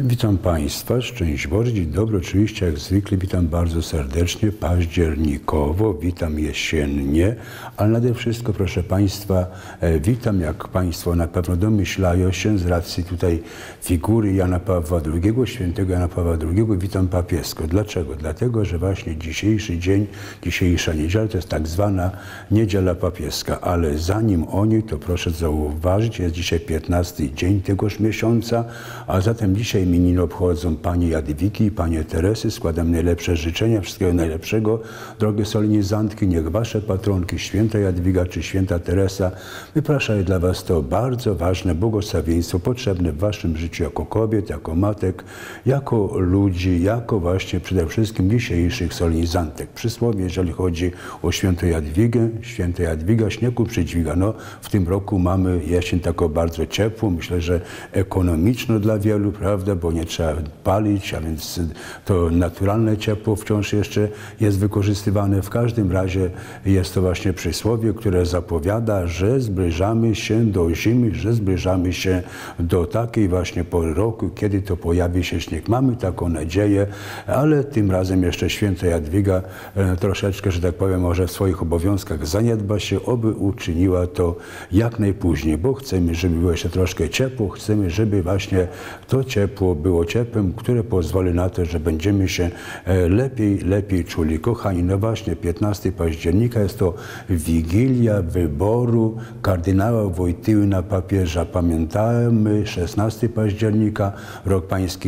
Witam Państwa, szczęść Boże, dzień dobry. Oczywiście jak zwykle witam bardzo serdecznie, październikowo, witam jesiennie, ale nade wszystko, proszę Państwa, witam, jak Państwo na pewno domyślają się, z racji tutaj figury Jana Pawła II, świętego Jana Pawła II, witam papiesko. Dlaczego? Dlatego, że właśnie dzisiejszy dzień, dzisiejsza niedziela to jest tak zwana niedziela papieska, ale zanim o niej, to proszę zauważyć, jest dzisiaj 15 dzień tegoż miesiąca, a zatem dzisiaj imieniny obchodzą Pani Jadwigi i Panie Teresy. Składam najlepsze życzenia, wszystkiego najlepszego. Drogie solenizantki, niech Wasze patronki, święta Jadwiga czy święta Teresa, wypraszają dla Was to bardzo ważne błogosławieństwo potrzebne w Waszym życiu jako kobiet, jako matek, jako ludzi, jako właśnie przede wszystkim dzisiejszych solenizantek. Przysłowie, jeżeli chodzi o świętą Jadwigę, święta Jadwiga śniegu przydźwiga. No, w tym roku mamy jesień taką bardzo ciepłą, myślę, że ekonomiczną dla wielu, prawda, bo nie trzeba palić, a więc to naturalne ciepło wciąż jeszcze jest wykorzystywane. W każdym razie jest to właśnie przysłowie, które zapowiada, że zbliżamy się do zimy, że zbliżamy się do takiej właśnie pory roku, kiedy to pojawi się śnieg. Mamy taką nadzieję, ale tym razem jeszcze święta Jadwiga troszeczkę, że tak powiem, może w swoich obowiązkach zaniedba się, oby uczyniła to jak najpóźniej, bo chcemy, żeby było jeszcze troszkę ciepło, chcemy, żeby właśnie to ciepło było ciepłem, które pozwoli na to, że będziemy się lepiej czuli. Kochani, no właśnie 15 października jest to Wigilia wyboru kardynała Wojtyły na papieża. Pamiętamy 16 października, rok pański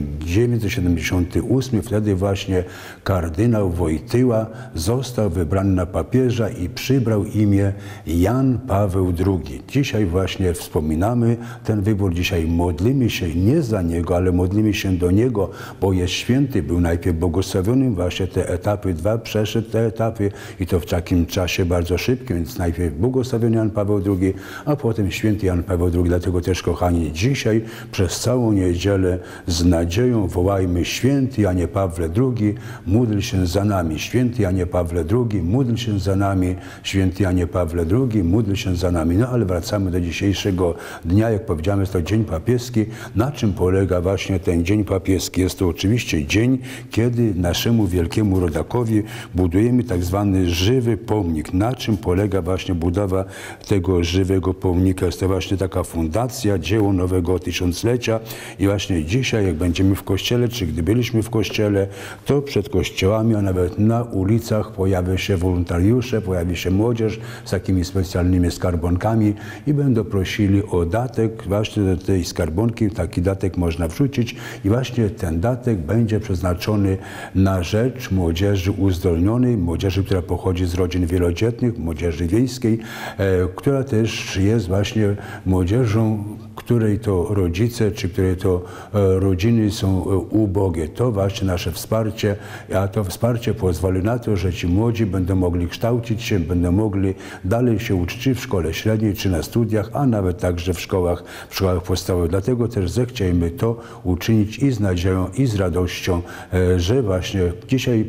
1978, wtedy właśnie kardynał Wojtyła został wybrany na papieża i przybrał imię Jan Paweł II. Dzisiaj właśnie wspominamy ten wybór, dzisiaj modlimy się nie za niego, ale modlimy się do niego, bo jest święty, był najpierw błogosławionym, właśnie te etapy dwa, przeszedł te etapy i to w takim czasie bardzo szybkim, więc najpierw błogosławiony Jan Paweł II, a potem święty Jan Paweł II. Dlatego też, kochani, dzisiaj przez całą niedzielę z nadzieją wołajmy: święty Janie Pawle II, módl się za nami. Święty Janie Pawle II, módl się za nami. Święty Janie Pawle II, módl się za nami. No ale wracamy do dzisiejszego dnia. Jak powiedziałem, jest to dzień papieski. Na czym polega właśnie ten dzień papieski? Jest to oczywiście dzień, kiedy naszemu wielkiemu rodakowi budujemy tak zwany żywy pomnik. Na czym polega właśnie budowa tego żywego pomnika? Jest to właśnie taka fundacja, dzieło nowego tysiąclecia i właśnie dzisiaj, jak będziemy w kościele, czy gdy byliśmy w kościele, to przed kościołami, a nawet na ulicach pojawią się wolontariusze, pojawi się młodzież z takimi specjalnymi skarbonkami i będą prosili o datek. Właśnie do tej skarbonki taki datek można wrzucić i właśnie ten datek będzie przeznaczony na rzecz młodzieży uzdolnionej, młodzieży, która pochodzi z rodzin wielodzietnych, młodzieży wiejskiej, która też jest właśnie młodzieżą, której to rodzice, czy której to rodziny są ubogie. To właśnie nasze wsparcie, a to wsparcie pozwoli na to, że ci młodzi będą mogli kształcić się, będą mogli dalej się uczyć w szkole średniej, czy na studiach, a nawet także w szkołach podstawowych. Dlatego też zechciejmy to uczynić i z nadzieją, i z radością, że właśnie dzisiaj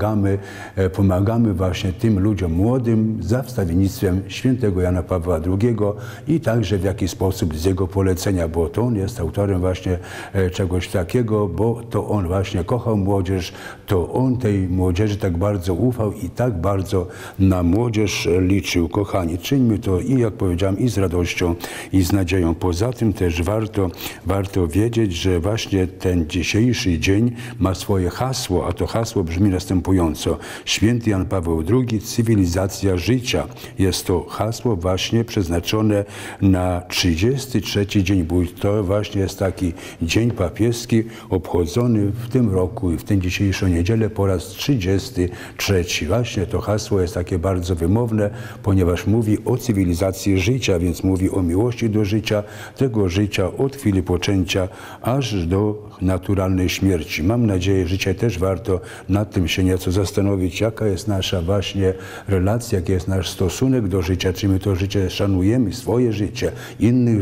pomagamy właśnie tym ludziom młodym za wstawiennictwem świętego Jana Pawła II i także w jakiś sposób z jego polecenia, bo to on jest autorem właśnie czegoś takiego, bo to on właśnie kochał młodzież, to on tej młodzieży tak bardzo ufał i tak bardzo na młodzież liczył. Kochani, czyńmy to i jak powiedziałem, i z radością, i z nadzieją. Poza tym też warto wiedzieć, że właśnie ten dzisiejszy dzień ma swoje hasło, a to hasło brzmi następująco: Święty Jan Paweł II, cywilizacja życia. Jest to hasło właśnie przeznaczone na 33 dzień, bo to właśnie jest taki dzień papieski obchodzony w tym roku i w tę dzisiejszą niedzielę po raz 33. Właśnie to hasło jest takie bardzo wymowne, ponieważ mówi o cywilizacji życia, więc mówi o miłości do życia, tego życia od chwili poczęcia aż do naturalnej śmierci. Mam nadzieję, że dzisiaj też warto nad tym się nieco zastanowić, jaka jest nasza właśnie relacja, jaki jest nasz stosunek do życia, czy my to życie szanujemy, swoje życie, innych życie,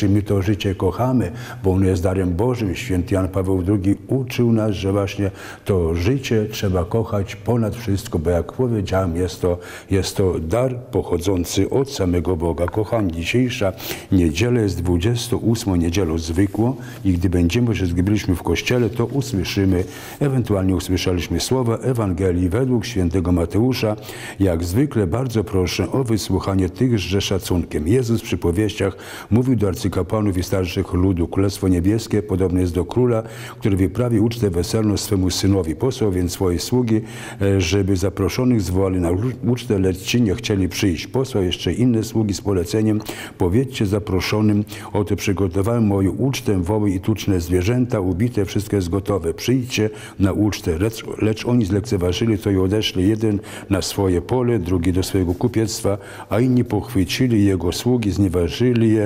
czy my to życie kochamy, bo ono jest darem Bożym. Święty Jan Paweł II uczył nas, że właśnie to życie trzeba kochać ponad wszystko, bo jak powiedziałem, jest to dar pochodzący od samego Boga. Kochani, dzisiejsza niedziela jest 28. niedzielą zwykłą i gdy byliśmy w kościele, to usłyszymy, ewentualnie usłyszeliśmy słowa Ewangelii według świętego Mateusza. Jak zwykle bardzo proszę o wysłuchanie tychże szacunkiem. Jezus w przypowieściach mówił do arcykapłanów i starszych ludu: Królestwo Niebieskie podobne jest do króla, który wyprawi ucztę weselną swemu synowi. Posłał więc swoje sługi, żeby zaproszonych zwołali na ucztę, lecz ci nie chcieli przyjść. Posłał jeszcze inne sługi z poleceniem: powiedzcie zaproszonym, oto przygotowałem moją ucztę, woły i tuczne zwierzęta, ubite, wszystko jest gotowe. Przyjdźcie na ucztę. Lecz oni zlekceważyli to i odeszli, jeden na swoje pole, drugi do swojego kupiectwa, a inni pochwycili jego sługi, znieważyli je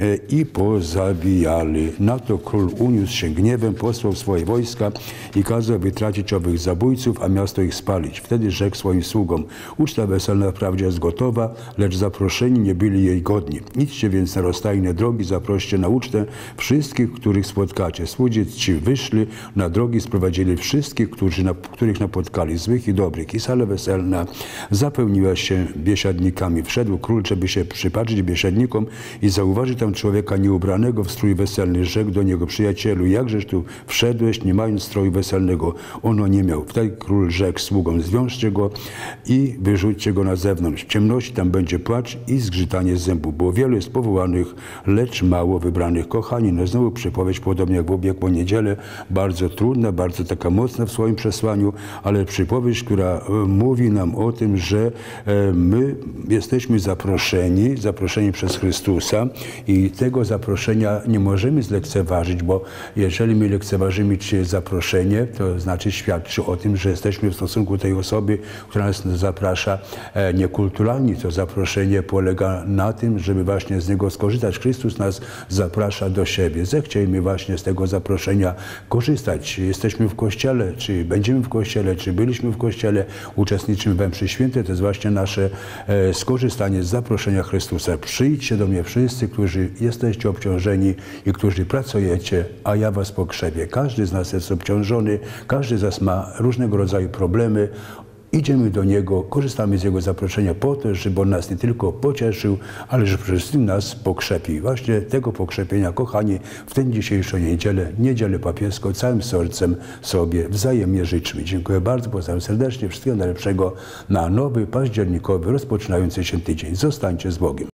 i pozabijali. Na to król uniósł się gniewem, posłał swoje wojska i kazał wytracić owych zabójców, a miasto ich spalić. Wtedy rzekł swoim sługom: uczta weselna wprawdzie jest gotowa, lecz zaproszeni nie byli jej godni. Idźcie więc na rozstajne drogi, zaproście na ucztę wszystkich, których spotkacie. Słudzy ci wyszli na drogi, sprowadzili wszystkich, których napotkali, złych i dobrych. I sala weselna zapełniła się biesiadnikami. Wszedł król, żeby się przypatrzyć biesiadnikom i zauważył tam człowieka nieubranego w strój weselny. Rzekł do niego: przyjacielu, jakżeż tu wszedłeś, nie mając stroju weselnego? Ono nie miał. Wtedy król rzekł sługom: zwiążcie go i wyrzućcie go na zewnątrz. W ciemności tam będzie płacz i zgrzytanie zębów, bo wielu jest powołanych, lecz mało wybranych. Kochani, no znowu przypowieść, podobnie jak w ubiegłą niedzielę, bardzo trudna, bardzo taka mocna w swoim przesłaniu, ale przypowieść, która mówi nam o tym, że my jesteśmy zaproszeni przez Chrystusa i tego zaproszenia nie możemy zlekceważyć, bo jeżeli my lekceważymy czyjeś zaproszenie, to znaczy świadczy o tym, że jesteśmy w stosunku tej osoby, która nas zaprasza, niekulturalni. To zaproszenie polega na tym, żeby właśnie z niego skorzystać. Chrystus nas zaprasza do siebie. Zechciejmy właśnie z tego zaproszenia korzystać. Jesteśmy w Kościele, czy będziemy w Kościele, czy byliśmy w Kościele, uczestniczymy we mszy świętej. To jest właśnie nasze skorzystanie z zaproszenia Chrystusa. Przyjdźcie do mnie wszyscy, którzy jesteście obciążeni i którzy pracujecie, a ja was pokrzepię. Każdy z nas jest obciążony, każdy z nas ma różnego rodzaju problemy. Idziemy do Niego, korzystamy z Jego zaproszenia po to, żeby On nas nie tylko pocieszył, ale że przede wszystkim nas pokrzepi. Właśnie tego pokrzepienia, kochani, w tę dzisiejszą niedzielę papieską, całym sercem sobie wzajemnie życzmy. Dziękuję bardzo, pozdrawiam serdecznie, wszystkiego najlepszego na nowy, październikowy, rozpoczynający się tydzień. Zostańcie z Bogiem.